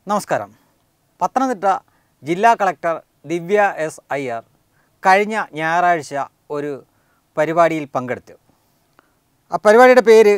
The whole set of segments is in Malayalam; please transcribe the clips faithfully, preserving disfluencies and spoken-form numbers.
നമസ്കാരം. പത്തനംതിട്ട ജില്ലാ കളക്ടർ ദിവ്യ എസ് അയ്യർ കഴിഞ്ഞ ഞായറാഴ്ച ഒരു പരിപാടിയിൽ പങ്കെടുത്തു. ആ പരിപാടിയുടെ പേര്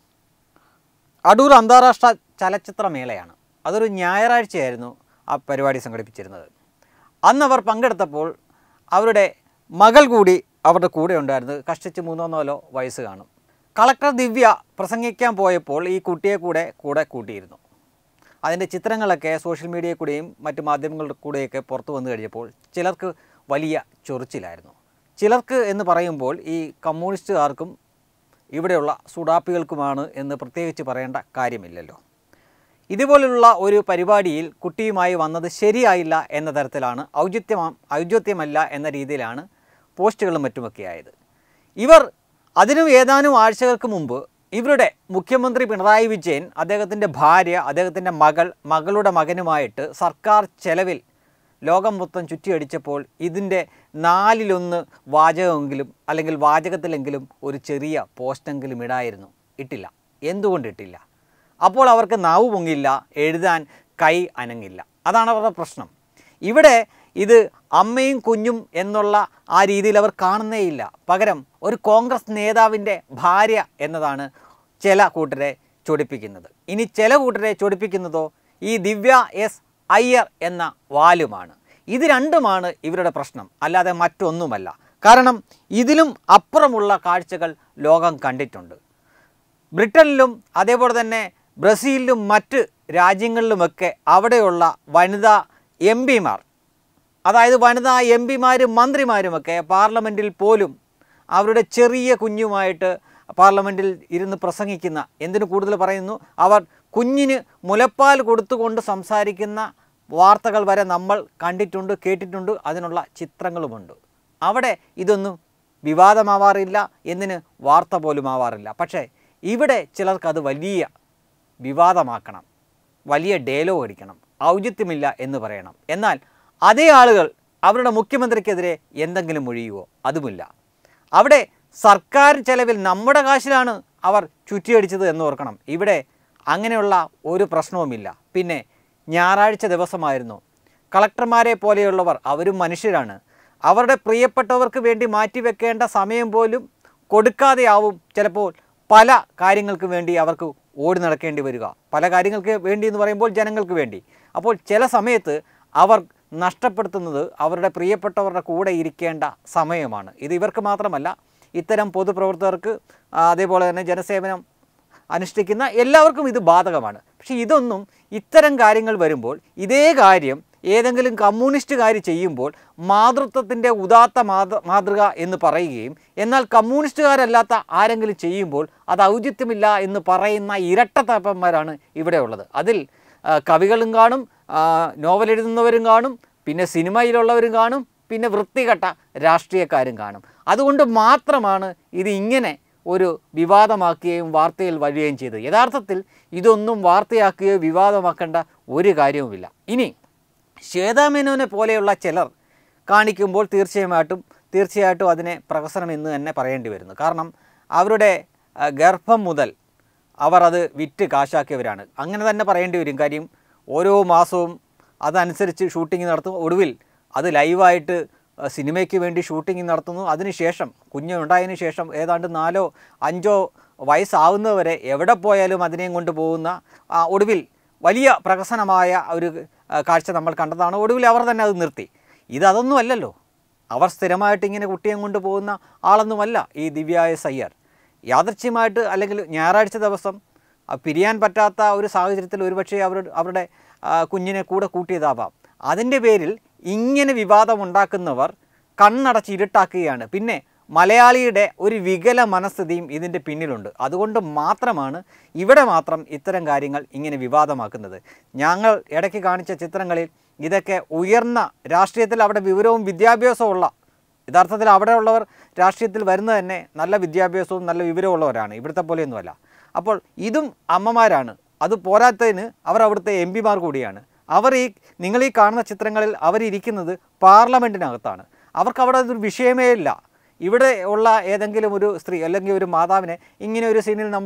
അടൂർ അന്താരാഷ്ട്ര ചലച്ചിത്രമേളയാണ്. അതൊരു ഞായറാഴ്ചയായിരുന്നു ആ പരിപാടി സംഘടിപ്പിച്ചിരുന്നത്. അന്നവർ പങ്കെടുത്തപ്പോൾ അവരുടെ മകൾ കൂടി അവരുടെ കൂടെ ഉണ്ടായിരുന്നു. കഷ്ടിച്ച് മൂന്നോ നാലോ വയസ്സ് കാണും. കളക്ടർ ദിവ്യ പ്രസംഗിക്കാൻ പോയപ്പോൾ ഈ കുട്ടിയെ കൂടെ കൂടെ കൂട്ടിയിരുന്നു. അതിൻ്റെ ചിത്രങ്ങളൊക്കെ സോഷ്യൽ മീഡിയയിൽ കൂടെയും മറ്റ് മാധ്യമങ്ങളുടെ കൂടെയൊക്കെ പുറത്തു വന്നു കഴിഞ്ഞപ്പോൾ ചിലർക്ക് വലിയ ചൊറിച്ചിലായിരുന്നു. ചിലർക്ക് എന്ന് പറയുമ്പോൾ ഈ കമ്മ്യൂണിസ്റ്റുകാർക്കും ഇവിടെയുള്ള സുഡാപ്പികൾക്കുമാണ് എന്ന് പ്രത്യേകിച്ച് പറയേണ്ട കാര്യമില്ലല്ലോ. ഇതുപോലുള്ള ഒരു പരിപാടിയിൽ കുട്ടിയുമായി വന്നത് ശരിയായില്ല എന്ന തരത്തിലാണ്, ഔചിത്യം ഔചിത്യമല്ല എന്ന രീതിയിലാണ് പോസ്റ്റുകളും മറ്റുമൊക്കെ ആയത്. ഇവർ അതിനും ഏതാനും ആഴ്ചകൾക്ക് മുമ്പ് ഇവരുടെ മുഖ്യമന്ത്രി പിണറായി വിജയൻ അദ്ദേഹത്തിൻ്റെ ഭാര്യ, അദ്ദേഹത്തിൻ്റെ മകൾ, മകളുടെ മകനുമായിട്ട് സർക്കാർ ചെലവിൽ ലോകം മൊത്തം ചുറ്റിയടിച്ചപ്പോൾ ഇതിൻ്റെ നാലിലൊന്ന് വാചകമെങ്കിലും അല്ലെങ്കിൽ വാചകത്തിലെങ്കിലും ഒരു ചെറിയ പോസ്റ്റെങ്കിലും ഇടായിരുന്നു. ഇട്ടില്ല. എന്തുകൊണ്ടിട്ടില്ല? അപ്പോൾ അവർക്ക് നാവ് പൊങ്ങില്ല, എഴുതാൻ കൈ അനങ്ങില്ല. അതാണ് അവരുടെ പ്രശ്നം. ഇവിടെ ഇത് അമ്മയും കുഞ്ഞും എന്നുള്ള ആ രീതിയിൽ അവർ കാണുന്നേയില്ല. പകരം ഒരു കോൺഗ്രസ് നേതാവിൻ്റെ ഭാര്യ എന്നതാണ് ചില കൂട്ടരെ ചൊടിപ്പിക്കുന്നത്. ഇനി ചില കൂട്ടരെ ചൊടിപ്പിക്കുന്നതോ ഈ ദിവ്യ എസ് അയ്യർ എന്ന വാലുമാണ്. ഇത് രണ്ടുമാണ് ഇവരുടെ പ്രശ്നം, അല്ലാതെ മറ്റൊന്നുമല്ല. കാരണം ഇതിലും അപ്പുറമുള്ള കാഴ്ചകൾ ലോകം കണ്ടിട്ടുണ്ട്. ബ്രിട്ടനിലും അതേപോലെ തന്നെ ബ്രസീലിലും മറ്റ് രാജ്യങ്ങളിലുമൊക്കെ അവിടെയുള്ള വനിതാ എം പിമാർ, അതായത് വനിതാ എം പിമാരും മന്ത്രിമാരുമൊക്കെ പാർലമെൻറ്റിൽ പോലും അവരുടെ ചെറിയ കുഞ്ഞുമായിട്ട് പാർലമെൻറ്റിൽ ഇരുന്ന് പ്രസംഗിക്കുന്ന, എന്തിനു കൂടുതൽ പറയുന്നു, അവർ കുഞ്ഞിന് മുലപ്പാൽ കൊടുത്തുകൊണ്ട് സംസാരിക്കുന്ന വാർത്തകൾ വരെ നമ്മൾ കണ്ടിട്ടുണ്ട്, കേട്ടിട്ടുണ്ട്. അതിനുള്ള ചിത്രങ്ങളുമുണ്ട്. അവിടെ ഇതൊന്നും വിവാദമാവാറില്ല, എന്തിന് വാർത്ത പോലും ആവാറില്ല. പക്ഷേ ഇവിടെ ചിലർക്കത് വലിയ വിവാദമാക്കണം, വലിയ ഡയലോഗ് അടിക്കണം, ഔചിത്യമില്ല എന്ന് പറയണം. എന്നാൽ അതേ ആളുകൾ അവരുടെ മുഖ്യമന്ത്രിക്കെതിരെ എന്തെങ്കിലും ഒഴിയുമോ? അതുമില്ല. അവിടെ സർക്കാർ ചെലവിൽ നമ്മുടെ കാശിലാണ് അവർ ചുറ്റിയടിച്ചത് എന്ന് ഓർക്കണം. ഇവിടെ അങ്ങനെയുള്ള ഒരു പ്രശ്നവുമില്ല. പിന്നെ ഞായറാഴ്ച ദിവസമായിരുന്നു. കളക്ടർമാരെ പോലെയുള്ളവർ അവരും മനുഷ്യരാണ്. അവരുടെ പ്രിയപ്പെട്ടവർക്ക് വേണ്ടി മാറ്റിവെക്കേണ്ട സമയം പോലും കൊടുക്കാതെയാവും ചിലപ്പോൾ പല കാര്യങ്ങൾക്ക് വേണ്ടി അവർക്ക് ഓടി നടക്കേണ്ടി വരിക. പല കാര്യങ്ങൾക്ക് വേണ്ടി എന്ന് പറയുമ്പോൾ ജനങ്ങൾക്ക് വേണ്ടി. അപ്പോൾ ചില സമയത്ത് അവർ നഷ്ടപ്പെടുത്തുന്നത് അവരുടെ പ്രിയപ്പെട്ടവരുടെ കൂടെ ഇരിക്കേണ്ട സമയമാണ്. ഇത് ഇവർക്ക് മാത്രമല്ല, ഇത്തരം പൊതുപ്രവർത്തകർക്ക്, അതേപോലെ തന്നെ ജനസേവനം അനുഷ്ഠിക്കുന്ന എല്ലാവർക്കും ഇത് ബാധകമാണ്. പക്ഷേ ഇതൊന്നും, ഇത്തരം കാര്യങ്ങൾ വരുമ്പോൾ ഇതേ കാര്യം ഏതെങ്കിലും കമ്മ്യൂണിസ്റ്റുകാർ ചെയ്യുമ്പോൾ മാതൃത്വത്തിൻ്റെ ഉദാത്ത മാതൃക എന്ന് പറയുകയും, എന്നാൽ കമ്മ്യൂണിസ്റ്റുകാരല്ലാത്ത ആരെങ്കിലും ചെയ്യുമ്പോൾ അത് ഔചിത്യമില്ല എന്ന് പറയുന്ന ഇരട്ടത്താപ്പന്മാരാണ് ഇവിടെ ഉള്ളത്. അതിൽ കവികളും കാണും, നോവൽ എഴുതുന്നവരും കാണും, പിന്നെ സിനിമയിലുള്ളവരും കാണും, പിന്നെ വൃത്തികെട്ട രാഷ്ട്രീയക്കാരും കാണും. അതുകൊണ്ട് മാത്രമാണ് ഇത് ഇങ്ങനെ ഒരു വിവാദമാക്കുകയും വാർത്തയിൽ വരികയും ചെയ്തത്. യഥാർത്ഥത്തിൽ ഇതൊന്നും വാർത്തയാക്കുകയോ വിവാദമാക്കേണ്ട ഒരു കാര്യവുമില്ല. ഇനി ശ്വേതാമേനോനെ പോലെയുള്ള ചിലർ കാണിക്കുമ്പോൾ തീർച്ചയായിട്ടും തീർച്ചയായിട്ടും അതിനെ പ്രഹസനം എന്ന് തന്നെ പറയേണ്ടി വരുന്നു. കാരണം അവരുടെ ഗർഭം മുതൽ അവർ അത് വിറ്റ് കാശാക്കിയവരാണ്. അങ്ങനെ തന്നെ പറയേണ്ടി വരും. കാര്യം ഓരോ മാസവും അതനുസരിച്ച് ഷൂട്ടിംഗ് നടത്തും. ഒടുവിൽ അത് ലൈവായിട്ട് സിനിമയ്ക്ക് വേണ്ടി ഷൂട്ടിംഗ് നടത്തുന്നു. അതിനുശേഷം കുഞ്ഞുണ്ടായതിനു ശേഷം ഏതാണ്ട് നാലോ അഞ്ചോ വയസ്സാവുന്നവരെ എവിടെ പോയാലും അതിനെയും കൊണ്ട് പോകുന്ന, ഒടുവിൽ വലിയ പ്രഹസനമായ ഒരു കാഴ്ച നമ്മൾ കണ്ടതാണ്. ഒടുവിൽ അവർ തന്നെ അത് നിർത്തി. ഇതൊന്നും അല്ലല്ലോ. അവർ സ്ഥിരമായിട്ട് ഇങ്ങനെ കുട്ടിയെ കൊണ്ട് പോകുന്ന ആളൊന്നുമല്ല ഈ ദിവ്യ എസ് അയ്യർ. യാദൃച്ഛ്യമായിട്ട് അല്ലെങ്കിൽ ഞായറാഴ്ച ദിവസം പിരിയാൻ പറ്റാത്ത ഒരു സാഹചര്യത്തിൽ ഒരുപക്ഷെ അവർ അവരുടെ കുഞ്ഞിനെ കൂടെ കൂട്ടിയതാവാം. അതിൻ്റെ പേരിൽ ഇങ്ങനെ വിവാദമുണ്ടാക്കുന്നവർ കണ്ണടച്ച് ഇരുട്ടാക്കുകയാണ്. പിന്നെ മലയാളിയുടെ ഒരു വികല മനസ്ഥിതിയും ഇതിൻ്റെ പിന്നിലുണ്ട്. അതുകൊണ്ട് മാത്രമാണ് ഇവിടെ മാത്രം ഇത്തരം കാര്യങ്ങൾ ഇങ്ങനെ വിവാദമാക്കുന്നത്. ഞങ്ങൾ ഇടയ്ക്ക് കാണിച്ച ചിത്രങ്ങളിൽ ഇതൊക്കെ ഉയർന്ന രാഷ്ട്രീയത്തിൽ അവിടെ വിവരവും വിദ്യാഭ്യാസവും ഉള്ള, യഥാർത്ഥത്തിൽ അവിടെ ഉള്ളവർ രാഷ്ട്രീയത്തിൽ വരുന്നത് തന്നെ നല്ല വിദ്യാഭ്യാസവും നല്ല വിവരവും ഉള്ളവരാണ്, ഇവിടുത്തെ പോലെയൊന്നുമല്ല. അപ്പോൾ ഇതും അമ്മമാരാണ്. അത് പോരാത്തതിന് അവർ അവിടുത്തെ എം പിമാർ കൂടിയാണ്. അവർ ഈ നിങ്ങൾ ഈ കാണുന്ന ചിത്രങ്ങളിൽ അവരിയ്ക്കുന്നത് പാർലമെൻറ്റിനകത്താണ്. അവർക്ക് അവിടെ അതൊരു വിഷയമേ ഇല്ല. ഇവിടെ ഉള്ള ഏതെങ്കിലും ഒരു സ്ത്രീ അല്ലെങ്കിൽ ഒരു മാതാവിനെ ഇങ്ങനെ ഒരു സീനിൽ നമ്മൾ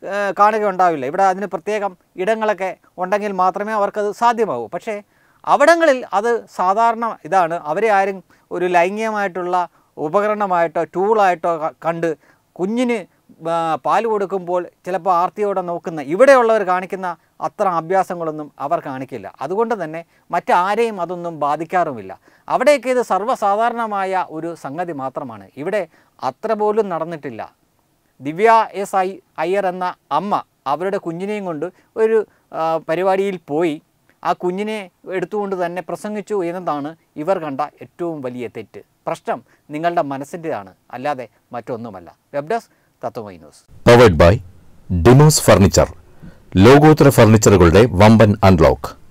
കാണുകയുണ്ടാവില്ല. ഇവിടെ അതിന് പ്രത്യേകം ഇടങ്ങളൊക്കെ ഉണ്ടെങ്കിൽ മാത്രമേ അവർക്കത് സാധ്യമാകൂ. പക്ഷേ അവിടങ്ങളിൽ അത് സാധാരണ ഇതാണ്. അവരെ ആരും ഒരു ലൈംഗികമായിട്ടുള്ള ഉപകരണമായിട്ടോ ടൂളായിട്ടോ കണ്ട് കുഞ്ഞിന് പാൽ കൊടുക്കുമ്പോൾ ചിലപ്പോൾ ആർത്തിയോടെ നോക്കുന്ന ഇവിടെയുള്ളവർ കാണിക്കുന്ന അത്ര അഭ്യാസങ്ങളൊന്നും അവർ കാണിക്കില്ല. അതുകൊണ്ട് തന്നെ മറ്റാരെയും അതൊന്നും ബാധിക്കാറുമില്ല. അവിടെയൊക്കെ ഇത് സർവ്വസാധാരണമായ ഒരു സംഗതി മാത്രമാണ്. ഇവിടെ അത്ര പോലും നടന്നിട്ടില്ല. ദിവ്യ എസ് ഐ അയ്യർ എന്ന അമ്മ അവരുടെ കുഞ്ഞിനെയും കൊണ്ട് ഒരു പരിപാടിയിൽ പോയി ആ കുഞ്ഞിനെ എടുത്തുകൊണ്ട് തന്നെ പ്രസംഗിച്ചു എന്നതാണ് ഇവർ കണ്ട ഏറ്റവും വലിയ തെറ്റ്. പ്രശ്നം നിങ്ങളുടെ മനസ്സിൻ്റെതാണ്, അല്ലാതെ മറ്റൊന്നുമല്ല. Web desk Tatwamayi news. Powered by Demos furniture, ലോകോത്തര ഫർണിച്ചറുകളുടെ വമ്പൻ അൺലോക്ക്.